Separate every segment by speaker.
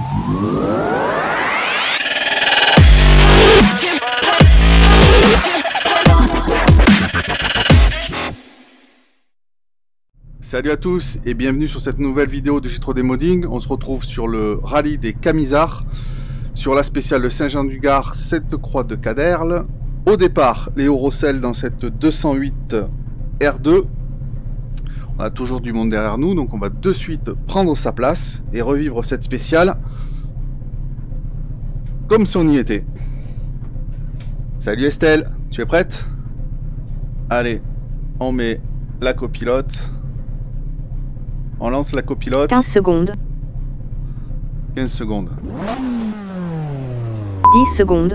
Speaker 1: Salut à tous et bienvenue sur cette nouvelle vidéo de J3D Modding. On se retrouve sur le rallye des Camisards, sur la spéciale de Saint-Jean-du-Gard, Sainte-Croix de Caderle. Au départ, Léo Rossel dans cette 208 R2. On a toujours du monde derrière nous, donc on va de suite prendre sa place et revivre cette spéciale comme si on y était. Salut Estelle, tu es prête? Allez, on met la copilote. On lance la copilote.
Speaker 2: 15 secondes.
Speaker 1: 15 secondes.
Speaker 2: 10 secondes.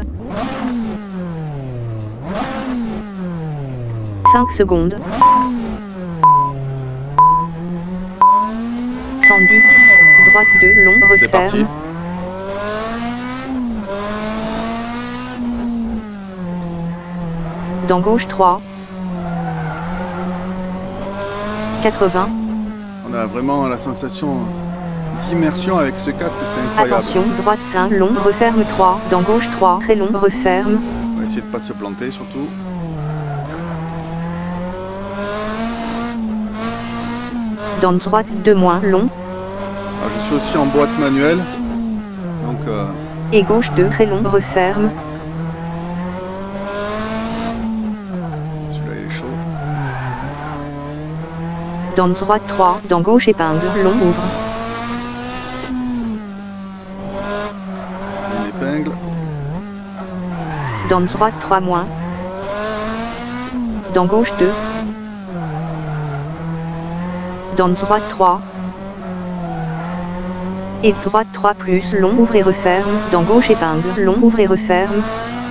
Speaker 2: 5 secondes. 110. Droite 2, long, referme.
Speaker 1: C'est parti.
Speaker 2: Dans gauche 3. 80.
Speaker 1: On a vraiment la sensation d'immersion avec ce casque, c'est incroyable.
Speaker 2: Attention, droite 5, long, referme 3. Dans gauche 3, très long, referme.
Speaker 1: On va essayer de ne pas se planter surtout.
Speaker 2: Dans droite 2 moins, long.
Speaker 1: Alors, je suis aussi en boîte manuelle. Donc
Speaker 2: Et gauche 2, très long, referme.
Speaker 1: celui-là il est chaud.
Speaker 2: Dans droite 3, dans gauche épingle, long, ouvre.
Speaker 1: Une épingle.
Speaker 2: Dans droite 3 moins. Dans gauche 2. Dans droite 3. Et droite 3 plus, long, ouvre et referme. Dans gauche épingle, long, ouvre et referme.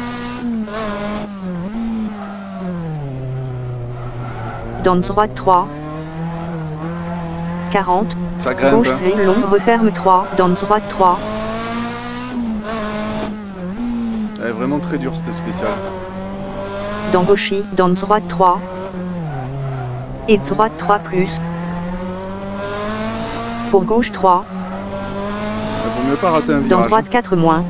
Speaker 2: Dans droite 3. 40.
Speaker 1: Ça grimpe.
Speaker 2: Gauche C, long, referme 3. Dans droite 3.
Speaker 1: Elle est vraiment très dure cette spéciale.
Speaker 2: Dans gauche I, dans droite 3. Et droite 3 plus. Pour gauche 3.
Speaker 1: Il vaut mieux pas rater un
Speaker 2: Dans
Speaker 1: virage.
Speaker 2: droite 4 moins.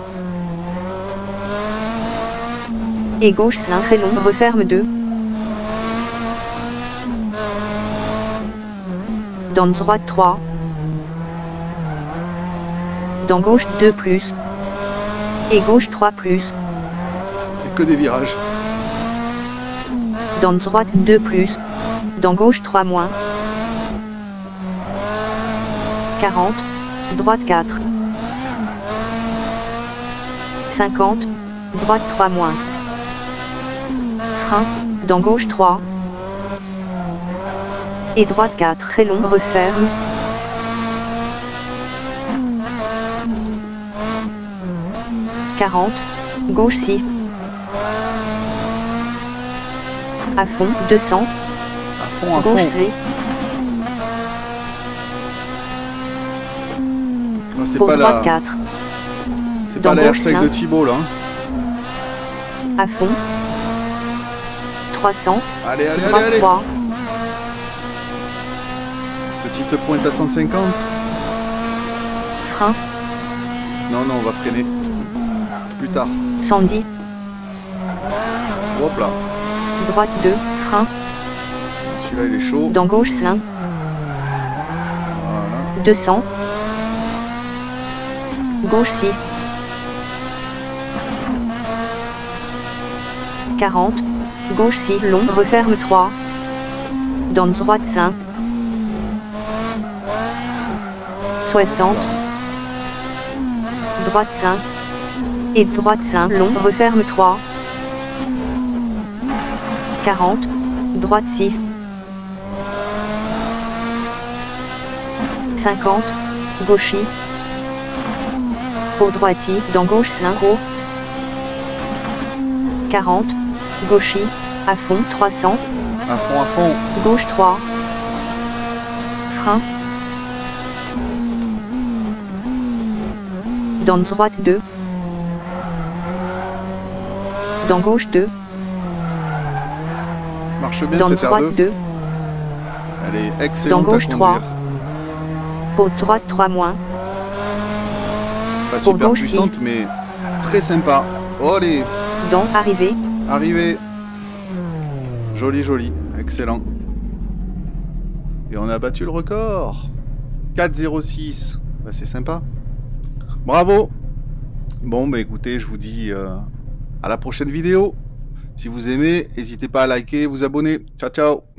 Speaker 2: Et gauche 5 très long, referme 2. Dans droite 3. Dans gauche 2 plus. Et gauche 3 plus.
Speaker 1: Et que des virages.
Speaker 2: Dans droite 2 plus. Dans gauche 3 moins. 40. Droite 4. 50. Droite 3 moins. Frein. Dans gauche 3. Et droite 4, très long, referme. « 40, gauche 6. À fond, 200.
Speaker 1: À fond, à
Speaker 2: Gauche
Speaker 1: fond.
Speaker 2: C.
Speaker 1: C'est
Speaker 2: Pour
Speaker 1: pas
Speaker 2: droite
Speaker 1: la,
Speaker 2: 4.
Speaker 1: c'est
Speaker 2: Dans
Speaker 1: pas la
Speaker 2: gauche
Speaker 1: R5 de
Speaker 2: 5.
Speaker 1: Thibaut là. Hein.
Speaker 2: À fond. 300.
Speaker 1: Allez, allez,
Speaker 2: Droite
Speaker 1: allez, allez.
Speaker 2: 3.
Speaker 1: Petite pointe à 150.
Speaker 2: Frein.
Speaker 1: Non, non, on va freiner. Plus tard.
Speaker 2: 110.
Speaker 1: Hop là.
Speaker 2: Droite 2. Frein.
Speaker 1: Celui-là il est chaud.
Speaker 2: Dans gauche 5.
Speaker 1: Voilà.
Speaker 2: 200. Gauche 6. 40. Gauche 6, long, referme 3. Dans droite 5. 60. Droite 5. Et droite 5, long, referme 3. 40. Droite 6. 50. Gauche I. Pour droite I, dans gauche 5 haut. 40. Gauche I. À fond 300.
Speaker 1: À fond, à fond.
Speaker 2: Gauche 3. Frein. Dans droite 2. Dans gauche 2.
Speaker 1: Marche bien
Speaker 2: Dans
Speaker 1: cette
Speaker 2: droite
Speaker 1: R2.
Speaker 2: 2.
Speaker 1: Elle est excellente
Speaker 2: Dans gauche
Speaker 1: à conduire.
Speaker 2: 3. Pour droite 3 moins.
Speaker 1: Pas
Speaker 2: Pour
Speaker 1: super
Speaker 2: gauche
Speaker 1: puissante, mais très sympa. Oh, allez,
Speaker 2: Dans arrivée.
Speaker 1: arrivé. Joli, joli. Excellent. Et on a battu le record. 4,06. Bah, c'est sympa. Bravo. Bon, bah écoutez, je vous dis à la prochaine vidéo. Si vous aimez, n'hésitez pas à liker et vous abonner. Ciao, ciao.